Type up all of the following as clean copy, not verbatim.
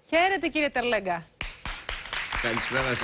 Χαίρετε κύριε Τερλέγκα. Καλησπέρα σας.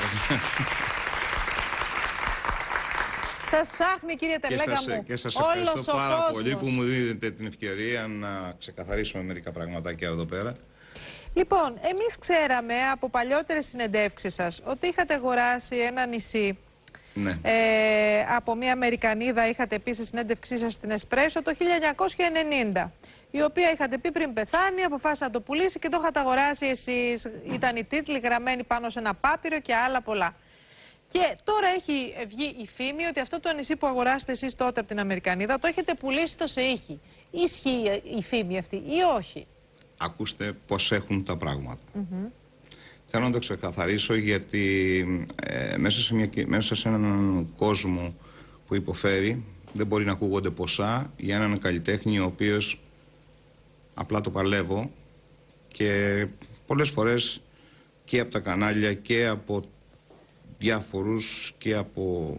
Σας ψάχνει κύριε Τερλέγκα μου. Και σας ευχαριστώ πάρα πολύ που μου δίνετε την ευκαιρία να ξεκαθαρίσουμε μερικά πραγματάκια εδώ πέρα. Λοιπόν, εμείς ξέραμε από παλιότερες συνεντεύξεις σας ότι είχατε αγοράσει ένα νησί. Ναι. Από μια Αμερικανίδα είχατε πει στη συνέντευξή σας στην Εσπρέσο το 1990. Η οποία είχατε πει πριν πεθάνει, αποφάσισε να το πουλήσει και το είχατε αγοράσει εσείς. Ήταν οι τίτλοι γραμμένοι πάνω σε ένα πάπυρο και άλλα πολλά. Και τώρα έχει βγει η φήμη ότι αυτό το νησί που αγοράσετε εσείς τότε από την Αμερικανίδα το έχετε πουλήσει το ΣΕΙΧΙ. Ισχύει η φήμη αυτή ή όχι? Ακούστε πώς έχουν τα πράγματα. Θέλω να το ξεκαθαρίσω γιατί μέσα σε έναν κόσμο που υποφέρει δεν μπορεί να ακούγονται ποσά για έναν καλλιτέχνη ο οποίος απλά το παλεύω και πολλές φορές και από τα κανάλια και από διάφορους και από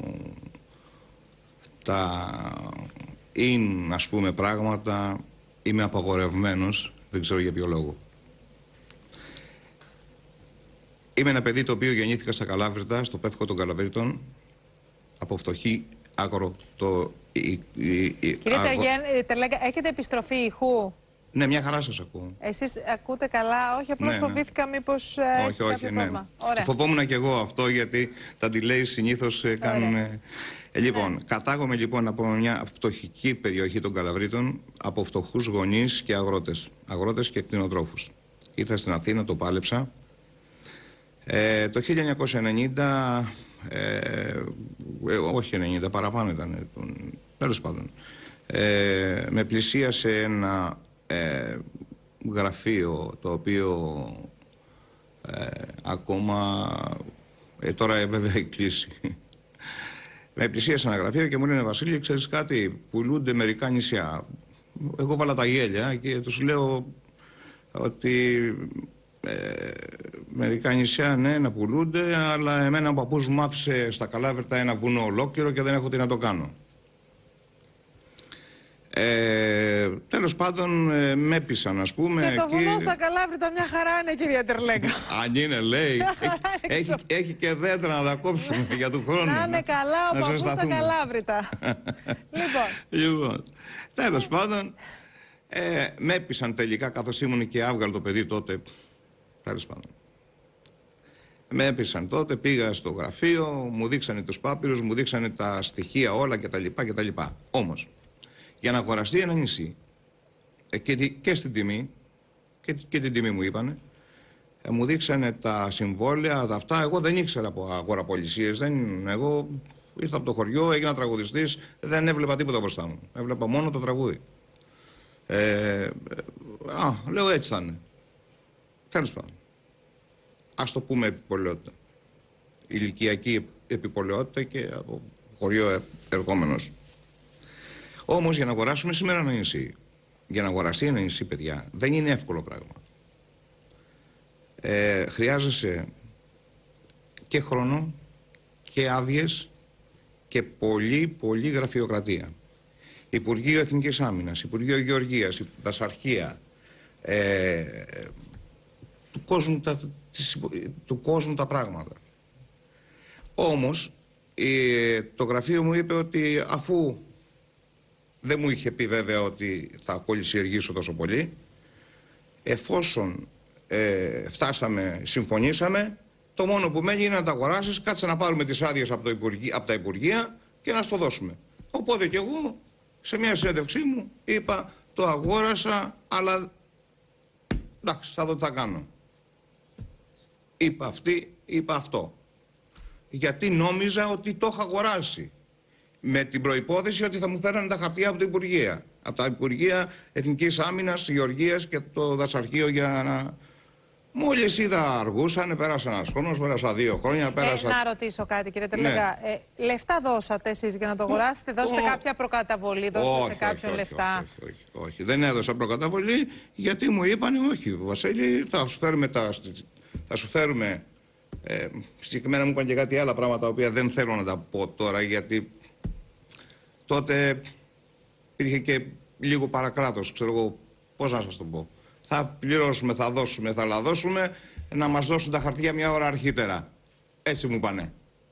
τα ας πούμε πράγματα είμαι απαγορευμένος, δεν ξέρω για ποιο λόγο. Είμαι ένα παιδί το οποίο γεννήθηκα στα Καλάβρητα, στο πεύκο των Καλαβρίτων, από φτωχή άκρο το... Κύριε Τερλέγκα, έχετε επιστροφή ηχού? Ναι, μια χαρά σας ακούω. Εσείς ακούτε καλά? Όχι, απλώς φοβήθηκα μήπως έχει κάποιο πρόβλημα. Ωραία. Φοβόμουν και εγώ αυτό γιατί τα delay συνήθως κάνουν... Λοιπόν, κατάγομαι λοιπόν από μια φτωχική περιοχή των Καλαβρίτων, από φτωχούς γονείς και αγρότες. Αγρότες και κτηνοτρόφους. Ήρθα στην Αθήνα, το πάλεψα. Το 1990, όχι 90, παραπάνω ήταν, τέλος πάντων, με πλησίασε ένα γραφείο το οποίο ακόμα, τώρα βέβαια έχει κλείσει. Με πλησίασε ένα γραφείο και μου λένε Βασίλη, ξέρεις κάτι, πουλούνται μερικά νησιά. Εγώ βάλα τα γέλια και τους λέω ότι μερικά νησιά ναι να πουλούνται, αλλά εμένα ο παππούς μου άφησε στα Καλάβρητα ένα βουνό ολόκληρο και δεν έχω τι να το κάνω. Τέλος πάντων με έπεισαν, ας πούμε. Και το βουνό στα Καλάβρητα μια χαρά είναι, κυρία Τερλέγκα. Αν είναι, λέει. Έχει και δέντρα να τα κόψουμε για του χρόνου. Να είναι καλά ο παππούς στα Καλάβρητα. Λοιπόν, τέλος πάντων με έπεισαν τελικά, καθώς ήμουν και άβγαλο παιδί τότε. Τέλος πάντων. Με έπεισαν τότε, πήγα στο γραφείο, μου δείξανε τους πάπυρους, μου δείξανε τα στοιχεία όλα κτλ. Όμως, για να αγοραστεί ένα νησί και στην τιμή, και την τιμή μου είπανε, μου δείξανε τα συμβόλαια, τα αυτά. Εγώ δεν ήξερα από αγοραπολισίες. Εγώ ήρθα από το χωριό, έγινα τραγουδιστής, δεν έβλεπα τίποτα μπροστά μου. Έβλεπα μόνο το τραγούδι. Λέω έτσι θα είναι. Τέλος πάντων. Ας το πούμε επιπολαιότητα. Ηλικιακή επιπολαιότητα και από χωριό ερχόμενος. Όμως για να αγοράσουμε σήμερα ένα νησί, για να αγοραστεί ένα νησί, παιδιά, δεν είναι εύκολο πράγμα. Χρειάζεσαι και χρόνο και άδειες και πολύ γραφειοκρατία. Υπουργείο Εθνικής Άμυνας, Υπουργείο Γεωργίας, Δασαρχία, του κόσμου τα πράγματα. Όμως το γραφείο μου είπε ότι αφού δεν μου είχε πει βέβαια ότι θα κολλησιεργήσω τόσο πολύ, εφόσον συμφωνήσαμε, το μόνο που μένει είναι να τα αγοράσεις, κάτσε να πάρουμε τις άδειες από τα Υπουργεία και να στο δώσουμε. Οπότε και εγώ σε μια συνέντευξή μου είπα το αγόρασα, αλλά εντάξει, θα δω τι θα κάνω. Είπα αυτό. Γιατί νόμιζα ότι το είχα αγοράσει. Με την προϋπόθεση ότι θα μου φέρανε τα χαρτιά από τα Υπουργεία. Από τα Υπουργεία Εθνικής Άμυνας, Γεωργίας και το Δασαρχείο για να... Μόλις είδα αργούσανε, πέρασε ένας χρόνος, πέρασα 2 χρόνια, πέρασα... Να ρωτήσω κάτι κύριε Τερλέγκα. Ναι. Λεφτά δώσατε εσείς για να το αγοράσετε, δώσετε κάποια προκαταβολή, δώσετε σε κάποιον λεφτά? Όχι, δεν έδωσα προκαταβολή γιατί μου είπανε όχι Βασίλη, θα σου φέρουμε... συγκεκριμένα μου είπαν και κάτι άλλα πράγματα τα οποία δεν θέλω να τα πω τώρα γιατί τότε υπήρχε και λίγο παρακράτος, ξέρω εγώ πώς να σας το πω. Θα πληρώσουμε, θα δώσουμε, θα λαδώσουμε, να μας δώσουν τα χαρτιά μια ώρα αρχίτερα. Έτσι μου είπανε.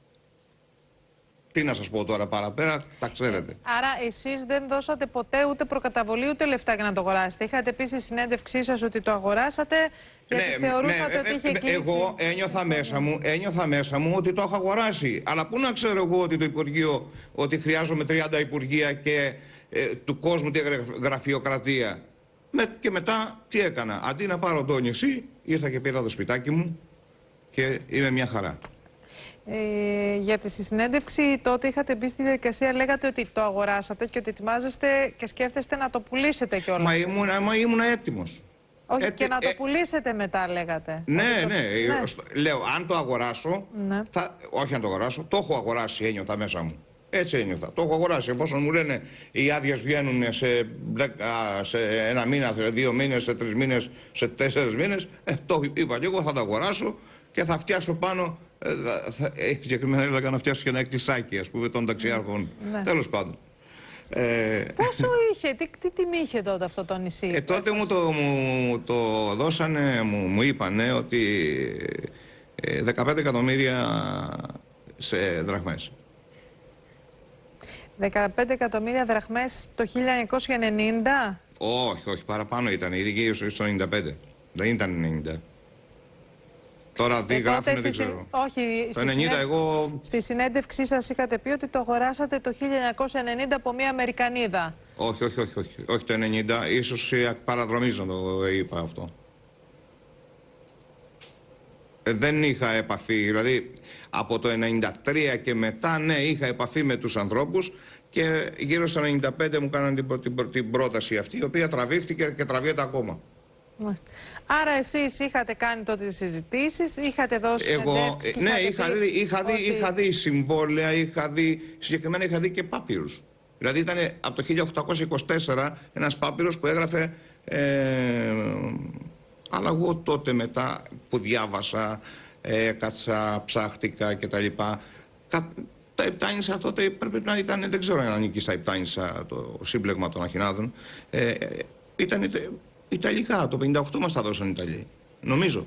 Τι να σας πω τώρα παραπέρα, τα ξέρετε. Άρα εσείς δεν δώσατε ποτέ ούτε προκαταβολή ούτε λεφτά για να το αγοράσετε. Είχατε πει στη συνέντευξή σας ότι το αγοράσατε γιατί θεωρούσατε ότι είχε κλείσει. Εγώ ένιωθα μέσα μου ότι το έχω αγοράσει. Αλλά πού να ξέρω εγώ ότι το Υπουργείο, ότι χρειάζομαι 30 υπουργεία και του κόσμου τη γραφειοκρατία. Και μετά τι έκανα. Αντί να πάρω το νησί, ήρθα και πήρα το σπιτάκι μου και είμαι μια χαρά. Γιατί στη συνέντευξη τότε είχατε μπει στη διαδικασία, λέγατε ότι το αγοράσατε και ότι ετοιμάζεστε και σκέφτεστε να το πουλήσετε κιόλας. Μα ήμουν έτοιμος. Όχι, και να το πουλήσετε μετά, λέγατε. Ναι. Λέω, αν το αγοράσω, όχι αν το αγοράσω, το έχω αγοράσει, ένιωθα μέσα μου. Έτσι ένιωθα. Το έχω αγοράσει. Εφόσον μου λένε οι άδειες βγαίνουν σε ένα μήνα, σε 2 μήνες, σε 3 μήνες, σε 4 μήνες, το είπα και εγώ θα το αγοράσω και θα φτιάσω πάνω. Συγκεκριμένα έλεγα να φτιάσω και ένα εκκλησάκι, ας πούμε, των ταξιάρχων. Τέλος πάντων. Πόσο είχε, τι τιμή είχε τότε αυτό το νησί? Τότε μου το δώσανε, μου είπανε ότι 15 εκατομμύρια σε δραχμές. 15 εκατομμύρια δραχμές το 1990? Όχι, παραπάνω ήταν, γύρω στο 95. Δεν ήταν 90. Τώρα τι γράφουνε δεν ξέρω. Όχι, το 90 εγώ... Στη συνέντευξή σας είχατε πει ότι το αγοράσατε το 1990 από μια Αμερικανίδα. Όχι το 90, ίσως παραδρομίζω το είπα αυτό. Δεν είχα επαφή, δηλαδή από το 93 και μετά ναι είχα επαφή με τους ανθρώπους και γύρω στο 95 μου κάναν την πρόταση αυτή, η οποία τραβήχτηκε και τραβιέται ακόμα. Άρα εσείς είχατε κάνει τότε τις συζητήσεις, είχατε δώσει συνεντεύξεις? Ναι, είχα δει συμβόλαια, συγκεκριμένα είχα δει και πάπυρους. Δηλαδή ήταν από το 1824 ένας πάπυρος που έγραφε, αλλά εγώ τότε μετά που διάβασα, κάτσα, ψάχτηκα κτλ. Τα Επτάνησα τότε πρέπει να ήταν, δεν ξέρω αν ανήκει στα Επτάνησα το σύμπλεγμα των Αχινάδων, ήταν Ιταλικά, το 58 μας τα δώσαν οι Ιταλοί, νομίζω.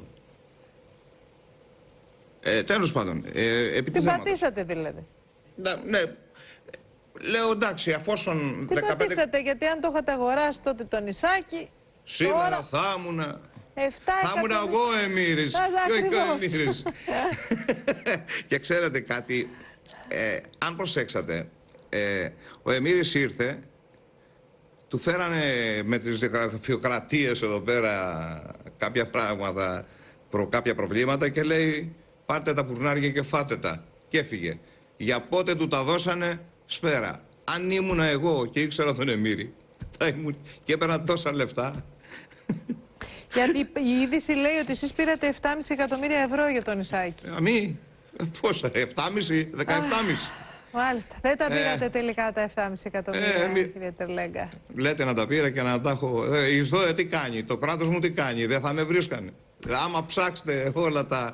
Τέλος πάντων, την πατήσατε δηλαδή? Ναι, λέω εντάξει, αφόσον... Τι πατήσατε, γιατί αν το είχατε αγοράσει τότε το νησάκι... Σήμερα τώρα... θα ήμουν εγώ ο Εμμύρης, και ο Εμμύρης. Και ξέρετε κάτι, αν προσέξατε, ο Εμμύρης ήρθε, του φέρανε με τις γραφειοκρατίες εδώ πέρα κάποια πράγματα, κάποια προβλήματα και λέει πάρτε τα πουρνάρια και φάτε τα. Και έφυγε. Για πότε του τα δώσανε σφαίρα. Αν ήμουνα εγώ και ήξερα τον Εμμύρη και έπαιρνα τόσα λεφτά. Γιατί η είδηση λέει ότι εσείς πήρατε 7,5 εκατομμύρια ευρώ για το νησάκι. Μη, πόσα, 7,5, 17,5. Μάλιστα. Δεν τα πήρατε τελικά τα 7,5 εκατομμύρια, κύριε Τερλέγκα? Λέτε να τα πήρα και να τα έχω. Η ΣΔΟΕ τι κάνει, το κράτος μου τι κάνει, δεν θα με βρίσκανε. Άμα ψάξετε όλα τα...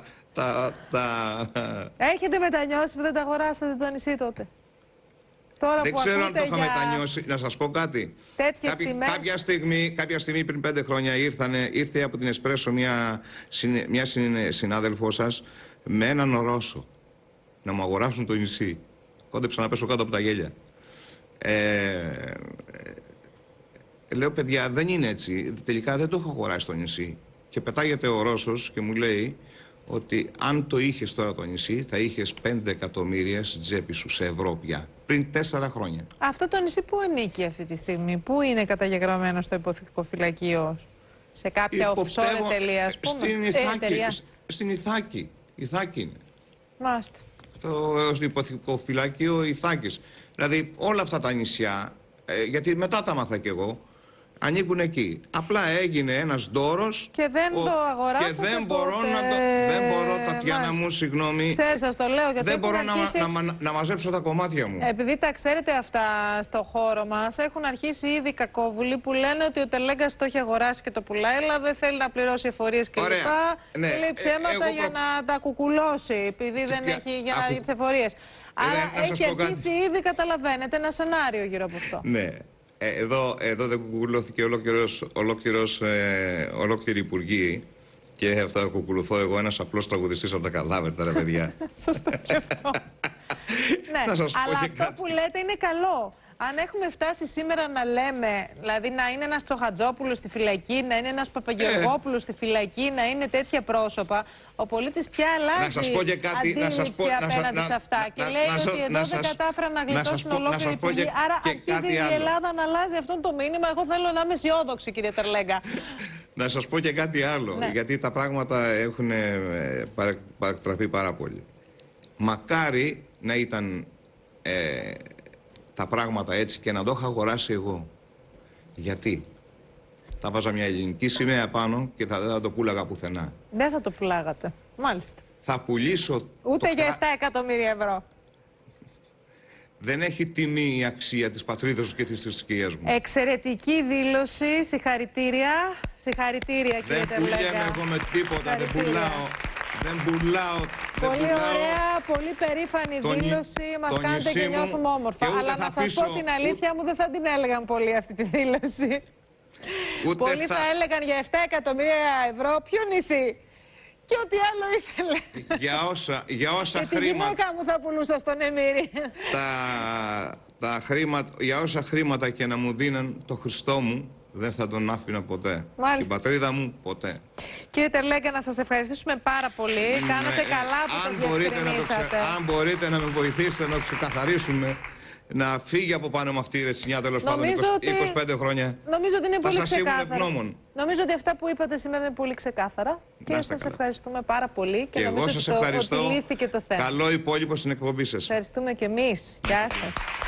Έχετε μετανιώσει που δεν τα αγοράσατε το νησί τότε? Τώρα δεν που ξέρω αν το είχα για... μετανιώσει. Να σας πω κάτι. Κάποια στιγμή πριν 5 χρόνια ήρθε από την Εσπρέσο μια συνάδελφό σας με έναν Ρώσο να μου αγοράσουν το νησί. Κόντεψα να πέσω κάτω από τα γέλια. Λέω, παιδιά, δεν είναι έτσι. Τελικά δεν το έχω αγοράσει το νησί. Και πετάγεται ο Ρώσος και μου λέει ότι αν το είχες τώρα το νησί, θα είχες 5 εκατομμύρια στην τσέπη σου σε ευρώ πια. Πριν 4 χρόνια. Αυτό το νησί πού ανήκει αυτή τη στιγμή? Πού είναι καταγεγραμμένο στο υποθηκοφυλακείο? Σε κάποια offshore εταιρεία, ας πούμε? Στην Ιθάκη. Ιθάκη είναι. Μάλιστα. Στο υποθηκοφυλακείο Ιθάκης. Δηλαδή όλα αυτά τα νησιά, γιατί μετά τα μάθα κι εγώ, ανήκουν εκεί. Απλά έγινε ένας ντόρος και δεν το αγοράσατε. Και δεν μπορώ δεν μπορώ, Τατιάνα μου, συγγνώμη. Σας το λέω, γιατί δεν μπορώ να μαζέψω τα κομμάτια μου. Επειδή τα ξέρετε αυτά στο χώρο μας, έχουν αρχίσει ήδη κακόβουλοι που λένε ότι ο Τερλέγκας το έχει αγοράσει και το πουλάει, αλλά δεν θέλει να πληρώσει εφορίες κλπ. Ναι. Και λέει ψέματα για να τα κουκουλώσει, επειδή δεν έχει για τις εφορίες. Άρα έχει αρχίσει ήδη, καταλαβαίνετε, ένα σενάριο γύρω από αυτό. Ναι. Εδώ δεν κουκουλώθηκε ολόκληρη υπουργή και θα κουκουλωθώ εγώ, ένας απλός τραγουδιστής από τα Καλάβερτα, ρε παιδιά. Σωστό και αυτό. Ναι, αλλά αυτό που λέτε είναι καλό. Αν έχουμε φτάσει σήμερα να λέμε, δηλαδή να είναι ένας Τσοχατζόπουλος στη φυλακή, να είναι ένας Παπαγεωργόπουλος στη φυλακή, να είναι τέτοια πρόσωπα, ο πολίτης πια αλλάζει αντίληψη απέναντι σε αυτά και λέει ότι εδώ δεν κατάφεραν να γλιτώσουν ολόκληρη υπουργή. Άρα αρχίζει η Ελλάδα να αλλάζει αυτό το μήνυμα. Εγώ θέλω να είμαι αισιόδοξη, κύριε Τερλέγκα. Να σας πω και κάτι άλλο, γιατί τα πράγματα έχουν παρακτραφεί πάρα πολύ. Μακάρι να ήταν τα πράγματα έτσι και να το είχα αγοράσει εγώ. Γιατί? Θα βάζα μια ελληνική σημαία πάνω και δεν θα το πούλαγα πουθενά. Δεν θα το πουλάγατε. Μάλιστα. Θα πουλήσω... Ούτε για 7 εκατομμύρια ευρώ. Δεν έχει τιμή η αξία της πατρίδας σου και της θρησκείας μου. Εξαιρετική δήλωση. Συγχαρητήρια. Συγχαρητήρια, κύριε Τερλέγκα. Δεν πουλιέμαι εγώ με τίποτα. Δεν πουλάω. Δεν πουλάω. Πολύ ωραία, πολύ περήφανη δήλωση. Μας κάνετε και νιώθουμε όμορφα. Αλλά να σας πω την αλήθεια μου, δεν θα την έλεγαν πολύ αυτή τη δήλωση. Πολλοί θα έλεγαν για 7 εκατομμύρια ευρώ ποιο νησί. Και ό,τι άλλο ήθελε. Για όσα και τη γυναίκα μου θα πουλούσα στον Εμμύρη. Για όσα χρήματα και να μου δίναν το Χριστό μου, δεν θα τον άφηνα ποτέ. Μάλιστα. Την πατρίδα μου ποτέ. Κύριε Τερλέγκα, να σας ευχαριστήσουμε πάρα πολύ. Κάνατε καλά που το διευκρινίσατε. Αν μπορείτε να με βοηθήσετε να ξεκαθαρίσουμε, να φύγει από πάνω με αυτή η ρετσινιά, τέλος πάντων, 25 χρόνια. Νομίζω ότι είναι πολύ ξεκάθαρα. Νομίζω ότι αυτά που είπατε σήμερα είναι πολύ ξεκάθαρα. Και σας ευχαριστούμε πάρα πολύ. Και εγώ σας ευχαριστώ. Ότι λύθηκε το θέμα. Καλό υπόλοιπο στην εκπομπή σας. Ευχαριστούμε και εμείς. Γεια σας.